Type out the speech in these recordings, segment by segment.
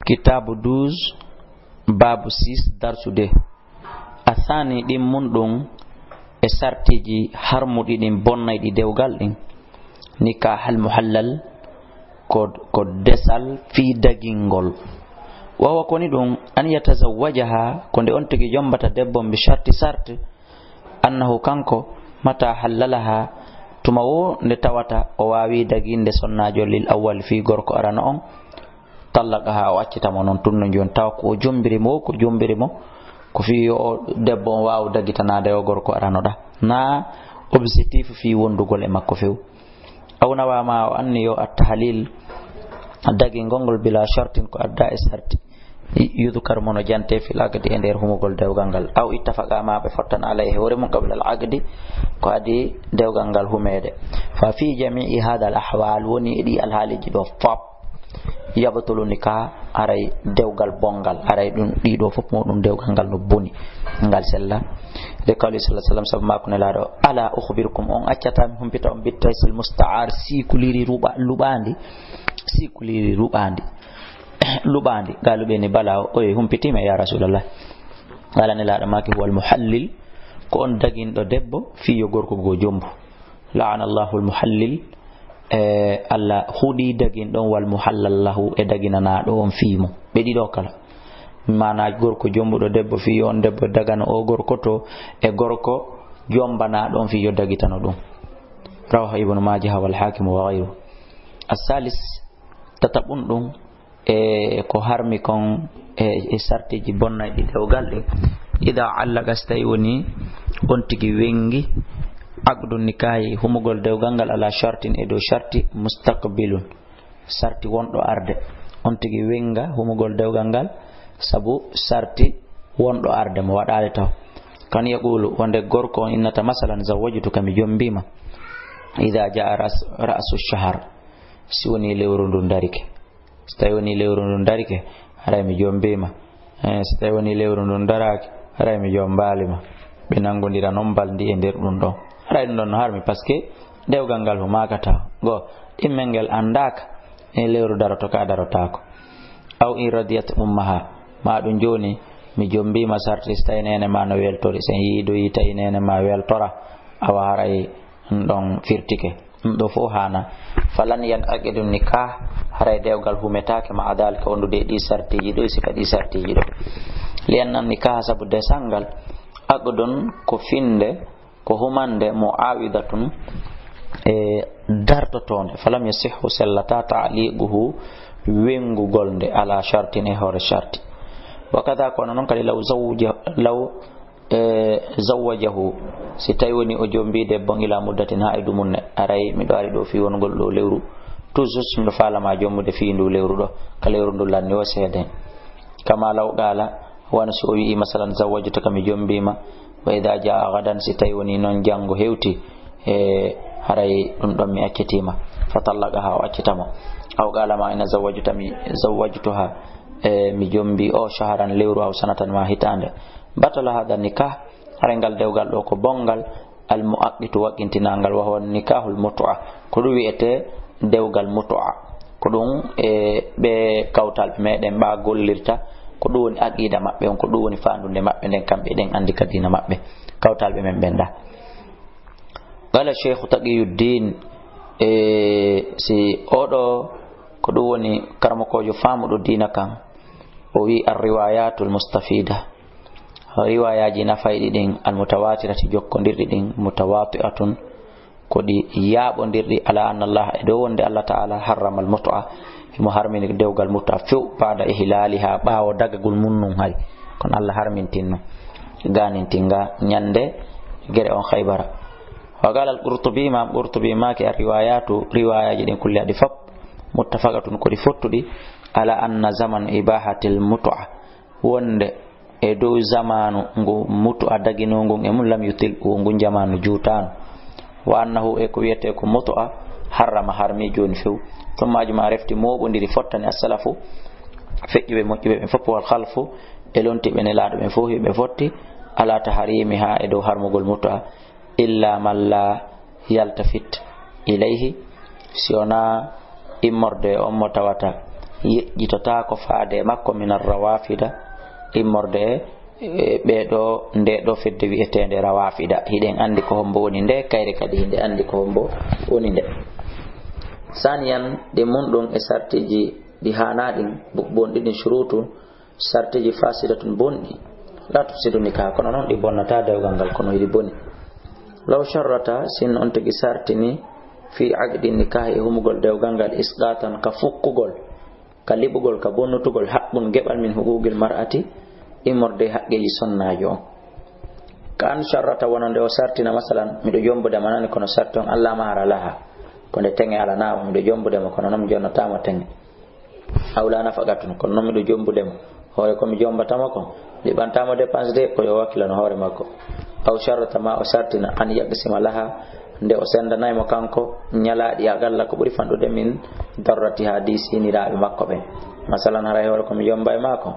kitabu 12 babu 6 darsude athani ɗin munɗum e sartiji harmuɗi ɗin bonnayɗi dewgal ɗin nikahal muhallal ko desal fi dagingol wawa koni ɗum an yatazawwajaha ko nde on tigi jombata debbo bi sharti sarte annahu kanko mata hallalaha tuma wo nde tawata o wawi daginde sonnajo lil awwal fi gorko arana on tallaqaha o accitamo noon tunno joni taw ko jombirimo ko fi o debbo on wawa dagitanade o gorko aranoɗa na objectif fi wondugol e makko few aw nawama o anni yo attahlil dagingol ngol bila shartin ko adda e sarti yudhkar mono jante fil aqdi e nder humugol dewgal ngal aw ittafaqa ma be fottan alayhi hore mon qabla al aqdi ko adi dewgal ngal humede fa fi jami'i hada al ahwal woni edi al haliji do fop yabtulu nikah aray dewgal bongal aray dum dido fop modum dewgal ngal no boni ngal sella de kali sallallahu alaihi wasallam sabma ko nelado ala ukhbirukum on accata mi humpita on bittaysil musta'ar sikuliri lubandi galube ni bala o humpitima ya rasulullah wala nelado maki wal muhallil ko on dagindo debbo fi yo gorko go jombu la'ana Allahu al muhallil alla hudi dagin don wal muhallal lahu e daginana do on fiimo be dido kala mana gorko jombudo debbo fi on debbo dagana o gorko to e gorko jombana don fi yo dagitano dum rawahu ibn majah wal hakim wa ghayru as-salis tatabun dum ko harmi kon e sartiji bonnaydi dewgal de ida allaga stay woni on tigi wengi aqdu nikahi humugol dewgal ngal ala shartin e do sharti mustaqbilun sarti wondo arde on tigi wenga humugol dewgal ngal sabu sarti wondo arde mo wadale taw kan yaqulu wonde gorko innata masalan zawajtuka mi jombima ida jaa ra'su shahr si woni lewru ndun darike stay woni lewru ndun darike ara mi jombima stay woni lewru ndun darake ara mi jombalima be nangondira non baldi e nder dum do ara ɗum ɗon no harmi par ce que dewgal ngal ho makata go ɗimmel ngel andaka e lewru daroto ka darotako aw in radiyat ummaha ma ɗum joni mi jombima sarti so tawi nene ma no weltori sen yiidoyi tawi nene ma weltora awa haray ɗon firtike ɗum ɗo fof hana falan yan aqidu nikah haray dewgal humetake ma adalika wondude ɗi sartiji ɗo sika ɗi sartiji ɗo liannan nikah sabu desangal aqdun ko finde ko humande muawidatun dartotonde falam yasihhu sallata ta'liquhu wengugolde ala shartin e hore sharti wakada kono non kadi law zawwajahu si tawi woni o jombi debbo ila muddatin ha idu munne aray mi do ari do fi wongol do lewru toujours mi falama jommude fi ndu lewru do ka lewru ndu lanni o seede kama law qala wana so wi masalan zawwajtuka mi jombima wa idha jaa gadan si tawi woni non jango hewti haray dum don mi accetima fatallaqaha wa accitamo aw qala ma ina zawwajtuha mi jombi o shahran lewru aw sanatan ma hitande batala hada nikah harengal dewgal do ko bongal al muaqqitu waqintinangal wa huwa nikahul mut'a ko du wiete dewgal mut'a ko dum be kawtal meden ba gollirta ko ɗum woni aqida maɓɓe on ko ɗum woni fandunde maɓɓe nden kamɓe ɗen andi ka dina maɓɓe kawtalɓe men ɓenda qala cheikhu taqiyuddin si oɗo ko ɗum woni karmakojo famuɗo dina kan o wi arriwayatul mustafida riwayaji nafayɗi ɗin almutawatirati jokkodirɗi ɗin mutawati'atun ko ɗi yaɓodirɗi ala anna allah e dow wonde allah ta'ala harrama al mut'a mo harmini dewgal mutta few pada ihlali ha bawo dagagul munnum hay kon Allah harmintinno ganintinga nyande gere on khaybara wa qala al-qurtubi ma ki riwayatu riwayaji din kulli adi fop muttafaqatun ko di fottudi ala anna zaman ibahatil mut'a wonde e dow zamanu ngo mut'a dagino ngo e mun lam yutil ngo jamanu jutanu wa annahu e ko wiete ko mut'a harrama harmi joni few ثم أجمع رفتي موبندي فوتني السلف فجب مجب فوق والخلف إلونتي بين الأرض من فوق بفوتي على تحريمها إدو هرمغ المتعة إلا من لا يلتفت إليه سيونا إمرد أمتواتا yejjitota ko faade makko min arrawafida immorde ɓeɗo nde ɗo fedde wi'etende rawafida hiɗen andi ko hombo woni nde kayre kadi hinde andi ko hombo woni nde. Saniyan de munɗum e sartiji ɗi hanaɗin bonɗi ɗin shurutu sartiji fasidatun bonɗi la tufsidu nikah kono noon ɗi bonnata dewgal ngal kono yiɗi boni. Law sharrata sin on tigi sartini fi aqdi nikah e humugol dewgal ngal isqatan ka fukkugol ka liɓugol ka bonnutugol haqqun geɓal min huquqil mar'ati immorde haqqeji sonnajo on. Ka an sharrata wononde o sartina masalan miɗo jombude manani kono sarti on Allah mahara laha ko nde tenge ala nawa miɗo jombudemo kono noon mi jonnatama tenge awla nafagatun kono noon miɗo jombudemo hoore komi jombatama ko liɓantama dépense de koyo wakkilano hoore makko. Aw sharrata ma o sartina an yaqsima laha nde o sendanaymo kanko ñalaɗi a galla ko ɓuri fanɗude min darrati ha di siniraɓe makko ɓen. Masalan haray hoore komi jomba e mako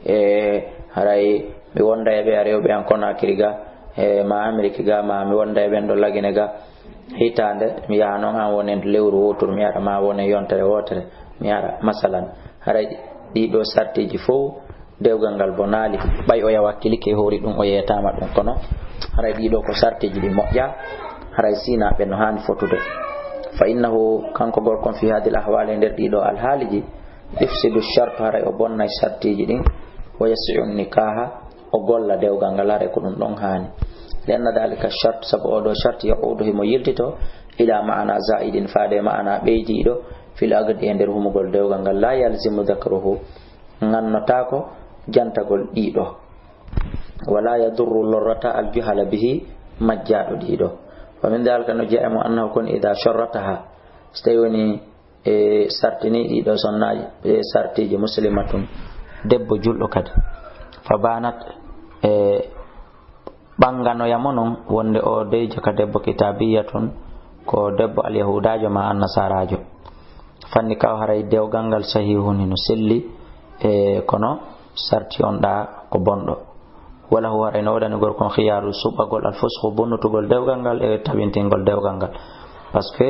haray mi wonda e ɓe a rewɓe an Conakry ga ma Amérique ga ma mi wonda e ɓen ɗo Lagine ga hitande mi yaha noon an woni lewru woturu mi yaɗa ma woni yontere wotere mi yaɗa masalan haray ɗiɗo sartiji fof dewgal ngal bo naali ɓay o yawa wakkilike hoori ɗum o yeyatama ɗum kono haray ɗiɗo ko sartiji ɗi moƴƴa haray sinaɓe no hani fotude. Fa innahu kanko gorkon fi hadil ahwali nder ɗiɗo alhaaliji ifsidu shartu haray o bonnay sartiji ɗin wa yasi'u nikaha o golla dewgal ngal haray ko ɗum ɗon hani lianna dalika shart sabu oɗo shart yaqudu himo yiltito ila ma'ana zaidin faade ma'ana ɓeydiɗo fil agdi e nder humugol dewgal ngal la yalzimu dhakruhu ngannotako jantagol ɗiɗo wala yadurru lorrata aljuhala bihi majjaɗo ɗiɗo. Wa min dalika no jeeya mo annahu kon ida sharrataha so tawi woni sartini ɗiɗo sonnaji sartiji muslimatun debbo julɗo kadi fa banat ɓanganoyamo noon wonde o deyjo ka debbo kitabiyatun ko debbo alyahudajo ma annasarajo fanni kaw haray dewgal ngal sahihun hino selli kono sarti on ɗa ko bonɗo wala hu haray no waɗani gorkon khiyaru suɓagol alfusku bonnutugol dewgal ngal e tabintingol dewgal ngal par ce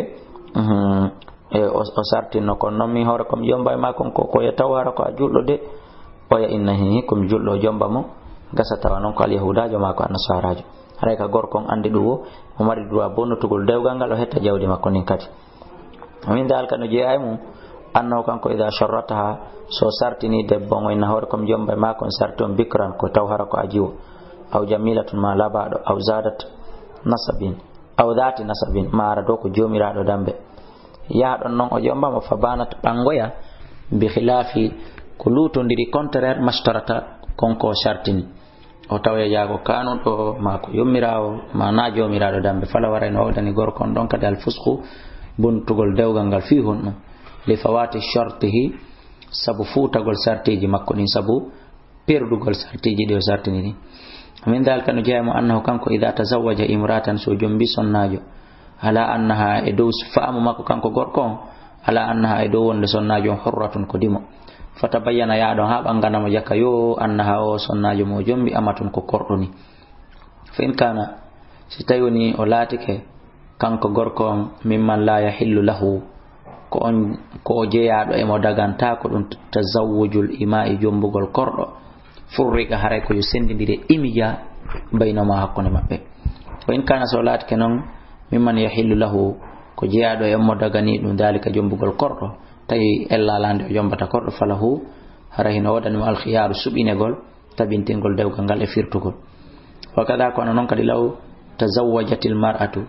que o sartinno kono noon mi hoore komi jomba e makon ko koye taw hara ko a julɗo de oya inna hihi komi julɗo jomba mo gasa tawa noon ko alyahudajo ma ko annasarajo haray ka gorkon andi ɗum o mo mari droit bonnutugol dewgal ngal o hetta jawdi makko nin kadi. Min dalika no jeeya e mum annahu kanko ida sharrataha so sartini debbo o inna hoore komi jomba e makon sarti on bikran ko taw hara ko a jiwo aw jamilatun ma labaɗo aw zadat nasabin aw dhati nasabin ma ara dow ko jomiraɗo dambe yaɗon noon o jombamo fa banat ɓangoya bi khilafi ko lutodiri contraire mastarata konko sartini o tawa jaago kanuɗo ma ko yommirawo ma na jomiraɗo dambe fala waray no wawdani gorkon ɗon kadi alfusku bontugol dewgal ngal fi hon ɗum li fawati shartihi sabu futagol sartiji makko ɗin sabu perdugol sartiji ɗi o sartini ɗin. Min dalika no jeeyamo annahu kanko ida tazawwaja imratan so jombi sonnajo ala annaha e dow faamu makko kanko gorko on ala annaha e dow wonde sonnajo on hurratun ko dimo fatabayyana yaɗon ha ɓanganamo jakka yo annaha o sonnajo mo jombi amatun ko korɗo ni. Fa in kana si tawi woni o laatike kanko gorko on mimman la yahillu lahu ko o jeeyaɗo emo daganta ko ɗum tazawwujul ima'i jombugol korɗo furriga haray ko yo sendidire imija baynoma hakkunde maɓɓe. Wa in kana so laatike noon mimman yahillu lahu ko jeeyaɗo emo dagani ɗum dalika jombugol korɗo tawi ellalande o jombata korɗo falahu haray hino waɗanimo alkhiyaru suɓinegol tabintingol dewgal ngal e firtugol. Wa kada kono noon kadi law tazawwajatil mar'atu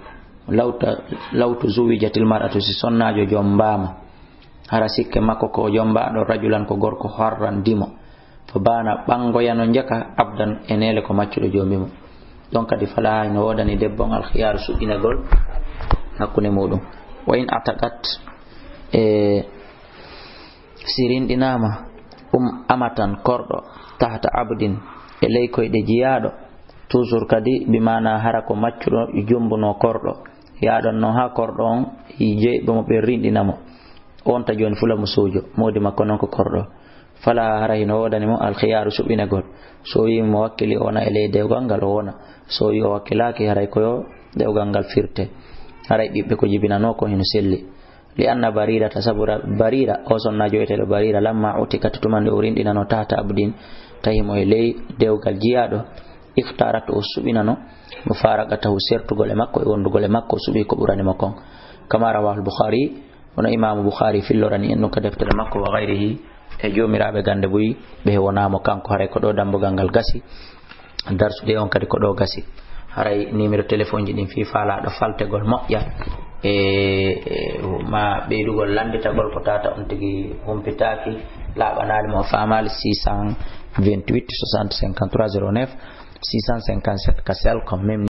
law tuzuwijatil mar'atu si sonnajo jombama hara sikke makko ko jombaɗo rajulan ko gorko harran dimo fa bana ɓangoyano jaka abdan enele ko maccuɗo jomimo ɗon kadi fala no wodani debbon alkhiyaru suɓinegol hakkunde muɗum. Wa in ataqat sirinɗinama amatan korɗo tahta abdin e ley koyɗe jiyaɗo toujours kadi bimana hara ko maccuɗo jombuno korɗo yaɗon noon ha korɗo on jeeɓemo ɓe rinɗinamo onta joni fula mo sojo modi makko noon ko korɗo fala hara hino wodanimo alkhiyaru suɓinegol so wi mo wakkili wona e ley dewgal ngal o wona so wi o wakkilaki haray koyo dewgal ngal firte haray ɓiɓɓe ko jibinano ko hino selli li anna barira tasabura barira o sonna joyetelo barira lamma utikat tumande o rindinano tata abdin tahimo e ley dewgal jiyado iftarat o subinano mo faraqatahu sertugol e makko e wondugol e makko subi ko burani mo kon kama rawahu al-bukhari wono imam bukhari fillorani en no ka deftere makko wa ghayrihi e jomirabe gande buyi be wonamo kanko hare ko do dambugal gal gasi darsude on kadi ko do gasi haray numéro téléphone ji din fi fala do faltegol moƴƴa ma beydugol landitagol ko tata on tigi humpitaki laɓanali mo famal 628 60 53 09 657 kasel comme même